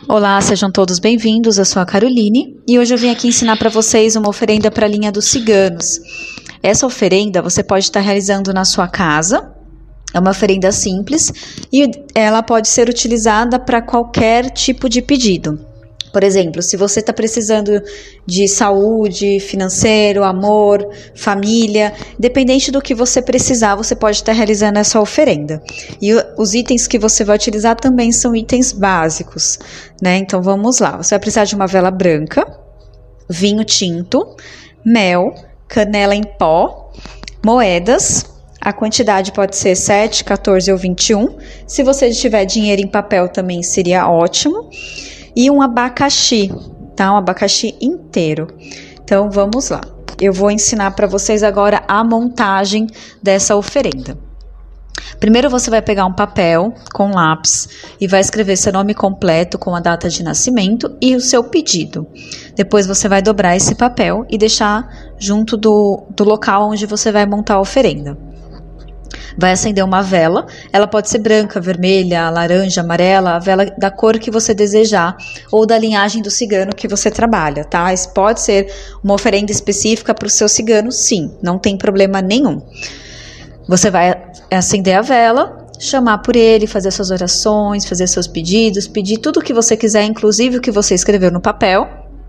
Olá, sejam todos bem-vindos, eu sou a Caroline e hoje eu vim aqui ensinar para vocês uma oferenda para a linha dos ciganos. Essa oferenda você pode estar realizando na sua casa, é uma oferenda simples e ela pode ser utilizada para qualquer tipo de pedido. Por exemplo, se você está precisando de saúde, financeiro, amor, família, independente do que você precisar, você pode estar realizando essa oferenda. E os itens que você vai utilizar também são itens básicos, né? Então vamos lá, você vai precisar de uma vela branca, vinho tinto, mel, canela em pó, moedas. A quantidade pode ser 7, 14 ou 21. Se você tiver dinheiro em papel também seria ótimo. E um abacaxi, tá? Um abacaxi inteiro. Então, vamos lá. Eu vou ensinar para vocês agora a montagem dessa oferenda. Primeiro, você vai pegar um papel com lápis e vai escrever seu nome completo com a data de nascimento e o seu pedido. Depois, você vai dobrar esse papel e deixar junto do local onde você vai montar a oferenda. Vai acender uma vela, ela pode ser branca, vermelha, laranja, amarela, a vela da cor que você desejar ou da linhagem do cigano que você trabalha, tá? Isso pode ser uma oferenda específica para o seu cigano, sim, não tem problema nenhum. Você vai acender a vela, chamar por ele, fazer suas orações, fazer seus pedidos, pedir tudo o que você quiser, inclusive o que você escreveu no papel,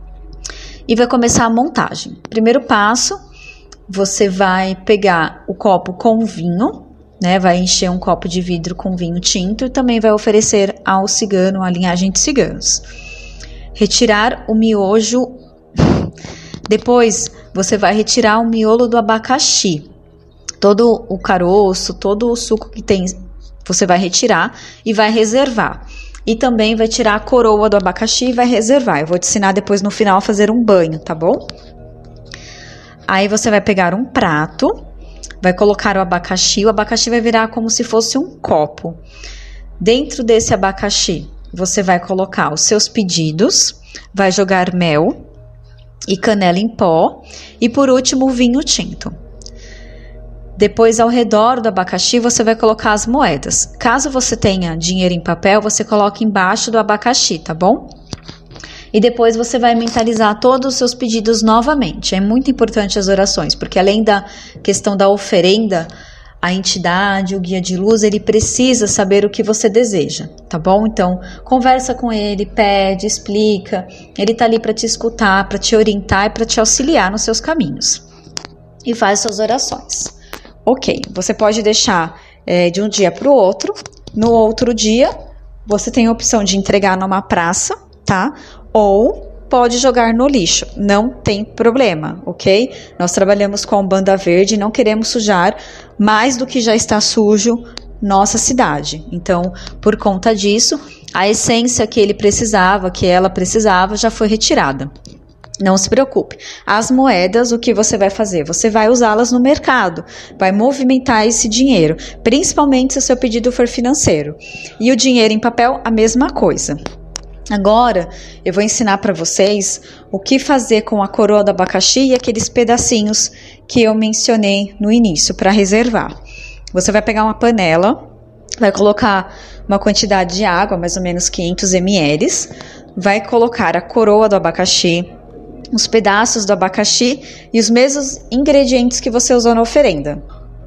e vai começar a montagem. Primeiro passo, você vai pegar o copo com vinho, né, vai encher um copo de vidro com vinho tinto e também vai oferecer ao cigano, à linhagem de ciganos. Retirar o miojo. Depois, você vai retirar o miolo do abacaxi. Todo o caroço, todo o suco que tem, você vai retirar e vai reservar. E também vai tirar a coroa do abacaxi e vai reservar. Eu vou te ensinar depois no final a fazer um banho, tá bom? Aí você vai pegar um prato, vai colocar o abacaxi vai virar como se fosse um copo. Dentro desse abacaxi, você vai colocar os seus pedidos, vai jogar mel e canela em pó e por último o vinho tinto. Depois, ao redor do abacaxi, você vai colocar as moedas. Caso você tenha dinheiro em papel, você coloca embaixo do abacaxi, tá bom? E depois você vai mentalizar todos os seus pedidos novamente. É muito importante as orações, porque além da questão da oferenda, a entidade, o guia de luz, ele precisa saber o que você deseja, tá bom? Então, conversa com ele, pede, explica. Ele tá ali para te escutar, para te orientar e para te auxiliar nos seus caminhos. E faz suas orações. Ok, você pode deixar de um dia para o outro. No outro dia, você tem a opção de entregar numa praça, tá? Ou pode jogar no lixo, não tem problema, ok? Nós trabalhamos com banda verde, não queremos sujar mais do que já está sujo nossa cidade. Então, por conta disso, a essência que ele precisava, que ela precisava, já foi retirada. Não se preocupe. As moedas, o que você vai fazer? Você vai usá-las no mercado, vai movimentar esse dinheiro, principalmente se o seu pedido for financeiro. E o dinheiro em papel, a mesma coisa. Agora, eu vou ensinar para vocês o que fazer com a coroa do abacaxi e aqueles pedacinhos que eu mencionei no início para reservar. Você vai pegar uma panela, vai colocar uma quantidade de água, mais ou menos 500 ml, vai colocar a coroa do abacaxi, os pedaços do abacaxi e os mesmos ingredientes que você usou na oferenda.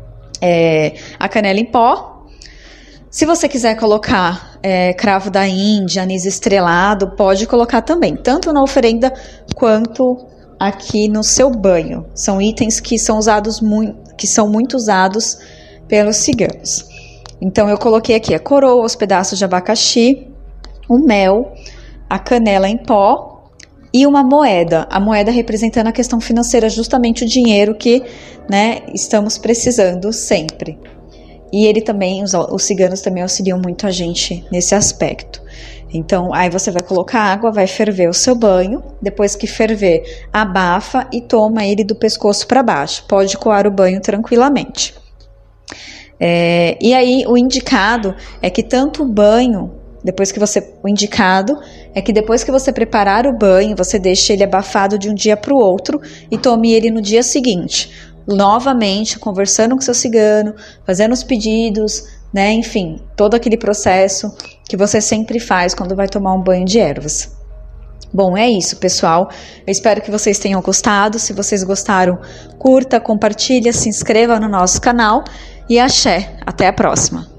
A canela em pó. Se você quiser colocar cravo da Índia, anis estrelado, pode colocar também, tanto na oferenda quanto aqui no seu banho. São itens que são muito usados pelos ciganos. Então, eu coloquei aqui a coroa, os pedaços de abacaxi, o mel, a canela em pó e uma moeda. A moeda representando a questão financeira, justamente o dinheiro que, né, estamos precisando sempre. E ele também, os ciganos também auxiliam muito a gente nesse aspecto. Então, aí você vai colocar água, vai ferver o seu banho. Depois que ferver, abafa e toma ele do pescoço para baixo. Pode coar o banho tranquilamente. E aí, o indicado é que tanto o banho, depois que você preparar o banho, você deixe ele abafado de um dia para o outro e tome ele no dia seguinte. Novamente, conversando com seu cigano, fazendo os pedidos, né? Enfim, todo aquele processo que você sempre faz quando vai tomar um banho de ervas. Bom, é isso, pessoal. Eu espero que vocês tenham gostado. Se vocês gostaram, curta, compartilha, se inscreva no nosso canal e axé. Até a próxima.